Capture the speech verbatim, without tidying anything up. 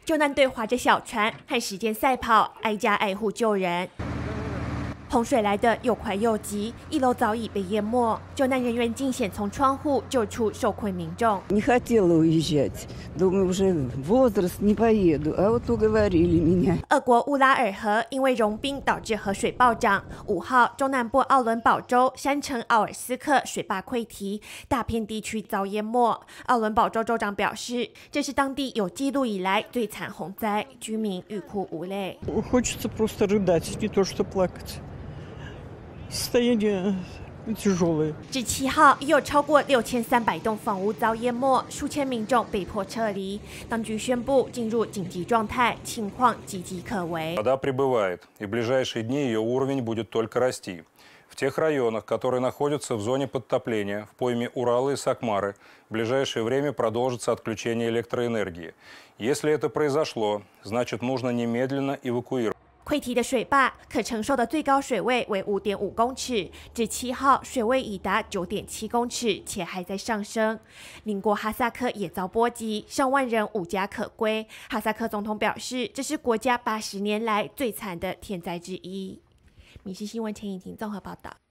救难队划着小船和时间赛跑，挨家挨户救人。 洪水来得又快又急，一楼早已被淹没。救难人员惊险从窗户救出受困民众。 Не хотела уезжать, думаю, уже возраст не поеду, а вот уговорили меня. 俄国乌拉尔河因为融冰导致河水暴涨。五号，中南部奥伦堡州山城奥尔斯克水坝溃堤，大片地区遭淹没。奥伦堡州州长表示，这是当地有记录以来最惨洪灾，居民欲哭无泪。 Хочется просто рыдать, не то что плакать. Состояние тяжелое. 至七号，已有超过六千三百栋房屋遭淹没，数千民众被迫撤离。当局宣布进入紧急状态，情况岌岌可危。 Вода прибывает, и в ближайшие дни ее уровень будет только расти. В тех районах, которые находятся в зоне подтопления, в пойме Урала и Сакмары, в ближайшее время продолжится отключение электроэнергии. Если это произошло, значит, нужно немедленно эвакуировать. 溃堤的水坝可承受的最高水位为五点五公尺，至七号水位已达九点七公尺，且还在上升。邻国哈萨克也遭波及，上万人无家可归。哈萨克总统表示，这是国家八十年来最惨的天灾之一。民视新闻陈颖婷综合报道。